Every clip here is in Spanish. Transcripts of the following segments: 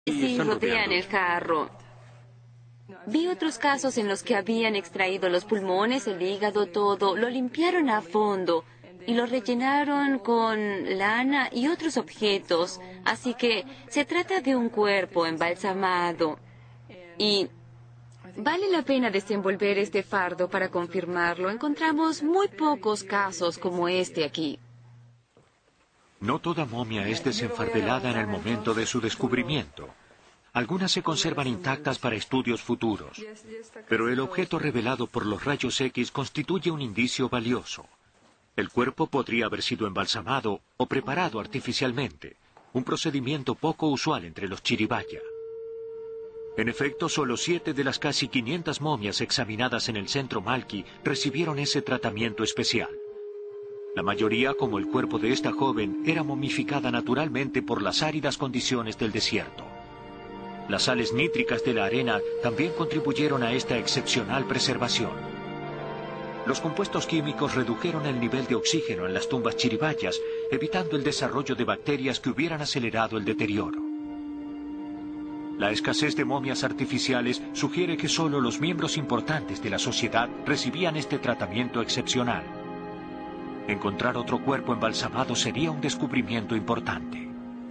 Sí, rodean el carro. Vi otros casos en los que habían extraído los pulmones, el hígado, todo, lo limpiaron a fondo y lo rellenaron con lana y otros objetos. Así que se trata de un cuerpo embalsamado. Y vale la pena desenvolver este fardo para confirmarlo. Encontramos muy pocos casos como este aquí. No toda momia es desenfardelada en el momento de su descubrimiento. Algunas se conservan intactas para estudios futuros, pero el objeto revelado por los rayos X constituye un indicio valioso. El cuerpo podría haber sido embalsamado o preparado artificialmente, un procedimiento poco usual entre los Chiribaya. En efecto, solo 7 de las casi 500 momias examinadas en el centro Malki recibieron ese tratamiento especial. La mayoría, como el cuerpo de esta joven, era momificada naturalmente por las áridas condiciones del desierto. Las sales nítricas de la arena también contribuyeron a esta excepcional preservación. Los compuestos químicos redujeron el nivel de oxígeno en las tumbas chiribayas, evitando el desarrollo de bacterias que hubieran acelerado el deterioro. La escasez de momias artificiales sugiere que solo los miembros importantes de la sociedad recibían este tratamiento excepcional. Encontrar otro cuerpo embalsamado sería un descubrimiento importante.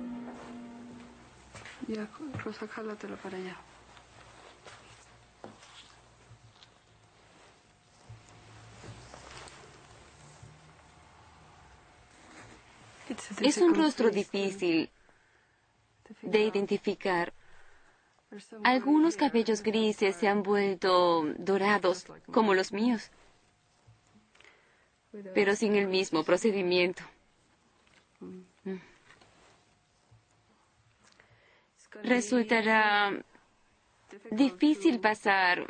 Ya, Rosa, jálatelo para allá. Es un rostro difícil de identificar. Algunos cabellos grises se han vuelto dorados, como los míos, pero sin el mismo procedimiento. Resultará difícil pasar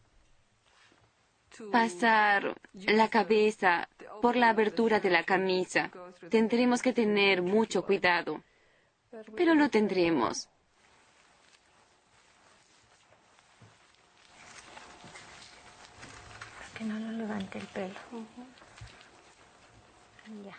la cabeza por la abertura de la camisa. Tendremos que tener mucho cuidado, pero lo tendremos. Que no lo levante el pelo. Ya.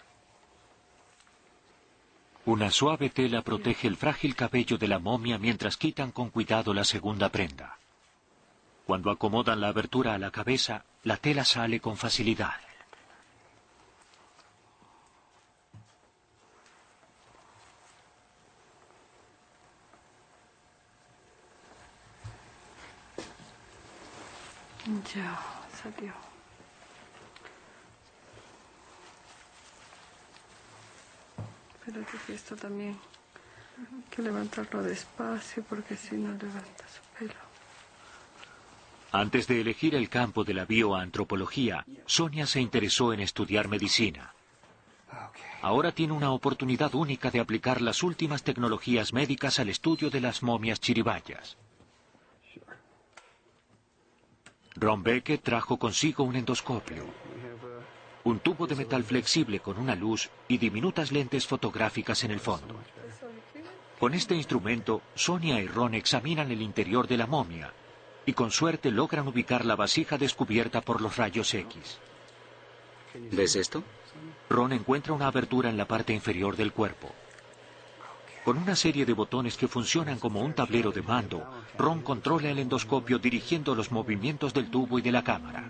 Una suave tela protege el frágil cabello de la momia mientras quitan con cuidado la segunda prenda. Cuando acomodan la abertura a la cabeza, la tela sale con facilidad. Ya, salió. Espérate que esto también hay que levantarlo despacio porque si no levanta su pelo. Antes de elegir el campo de la bioantropología, Sonia se interesó en estudiar medicina. Ahora tiene una oportunidad única de aplicar las últimas tecnologías médicas al estudio de las momias chiribayas. Ron Beckett trajo consigo un endoscopio, un tubo de metal flexible con una luz y diminutas lentes fotográficas en el fondo. Con este instrumento, Sonia y Ron examinan el interior de la momia y con suerte logran ubicar la vasija descubierta por los rayos X. ¿Ves esto? Ron encuentra una abertura en la parte inferior del cuerpo. Con una serie de botones que funcionan como un tablero de mando, Ron controla el endoscopio dirigiendo los movimientos del tubo y de la cámara.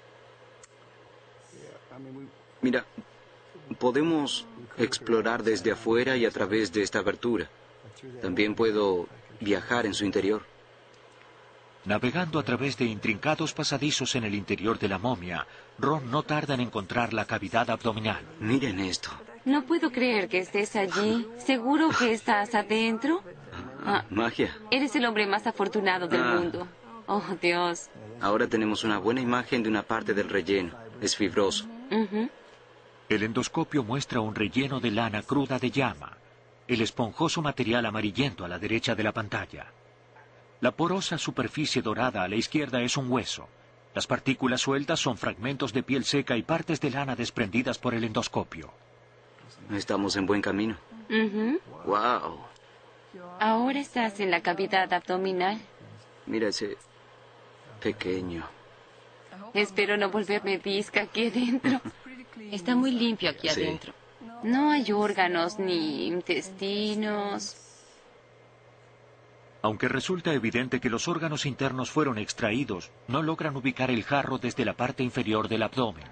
Mira, podemos explorar desde afuera y a través de esta abertura. También puedo viajar en su interior. Navegando a través de intrincados pasadizos en el interior de la momia, Ron no tarda en encontrar la cavidad abdominal. Miren esto. No puedo creer que estés allí. ¿Seguro que estás adentro? Magia. Eres el hombre más afortunado del mundo. Oh, Dios. Ahora tenemos una buena imagen de una parte del relleno. Es fibroso. El endoscopio muestra un relleno de lana cruda de llama, el esponjoso material amarillento a la derecha de la pantalla. La porosa superficie dorada a la izquierda es un hueso. Las partículas sueltas son fragmentos de piel seca y partes de lana desprendidas por el endoscopio. Estamos en buen camino. ¡Wow! Ahora estás en la cavidad abdominal. Mira ese pequeño. Espero no volverme visca aquí adentro. Está muy limpio aquí adentro. No hay órganos ni intestinos. Aunque resulta evidente que los órganos internos fueron extraídos, no logran ubicar el jarro desde la parte inferior del abdomen.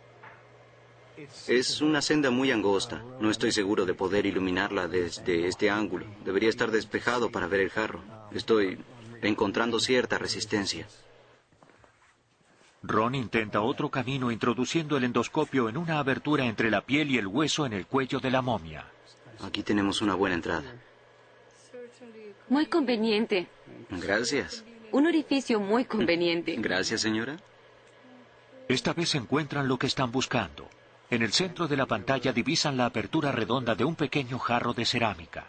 Es una senda muy angosta. No estoy seguro de poder iluminarla desde este ángulo. Debería estar despejado para ver el jarro. Estoy encontrando cierta resistencia. Ron intenta otro camino introduciendo el endoscopio en una abertura entre la piel y el hueso en el cuello de la momia. Aquí tenemos una buena entrada. Muy conveniente. Gracias. Un orificio muy conveniente. Gracias, señora. Esta vez encuentran lo que están buscando. En el centro de la pantalla divisan la apertura redonda de un pequeño jarro de cerámica.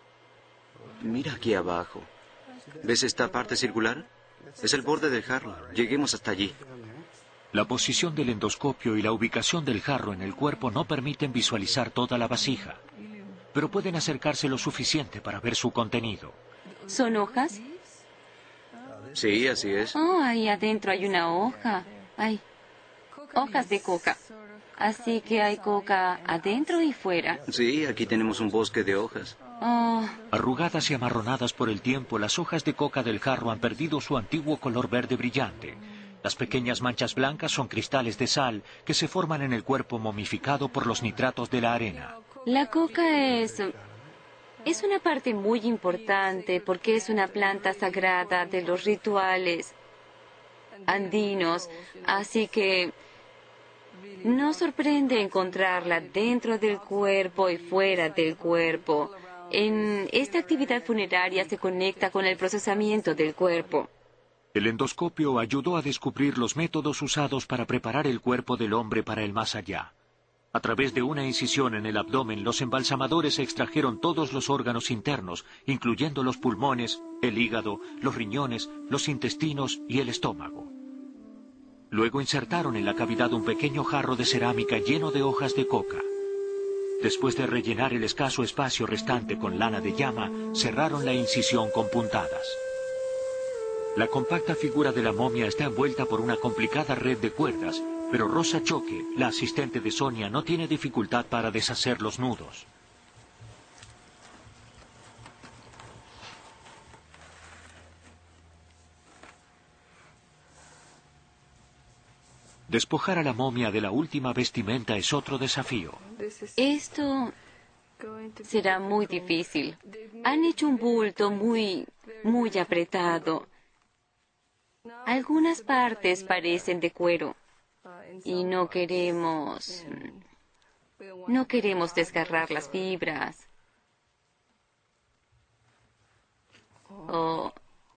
Mira aquí abajo. ¿Ves esta parte circular? Es el borde del jarro. Lleguemos hasta allí. La posición del endoscopio y la ubicación del jarro en el cuerpo no permiten visualizar toda la vasija, pero pueden acercarse lo suficiente para ver su contenido. ¿Son hojas? Sí, así es. Oh, ahí adentro hay una hoja. Hay hojas de coca. Así que hay coca adentro y fuera. Sí, aquí tenemos un bosque de hojas. Oh, Arrugadas y amarronadas por el tiempo, las hojas de coca del jarro han perdido su antiguo color verde brillante. Las pequeñas manchas blancas son cristales de sal que se forman en el cuerpo momificado por los nitratos de la arena. la coca es una parte muy importante porque es una planta sagrada de los rituales andinos. Así que no sorprende encontrarla dentro del cuerpo y fuera del cuerpo. En esta actividad funeraria se conecta con el procesamiento del cuerpo. El endoscopio ayudó a descubrir los métodos usados para preparar el cuerpo del hombre para el más allá. A través de una incisión en el abdomen, los embalsamadores extrajeron todos los órganos internos, incluyendo los pulmones, el hígado, los riñones, los intestinos y el estómago. Luego insertaron en la cavidad un pequeño jarro de cerámica lleno de hojas de coca. Después de rellenar el escaso espacio restante con lana de llama, cerraron la incisión con puntadas. La compacta figura de la momia está envuelta por una complicada red de cuerdas, pero Rosa Choque, la asistente de Sonia, no tiene dificultad para deshacer los nudos. Despojar a la momia de la última vestimenta es otro desafío. Esto será muy difícil. Han hecho un bulto muy apretado. Algunas partes parecen de cuero y no queremos desgarrar las fibras.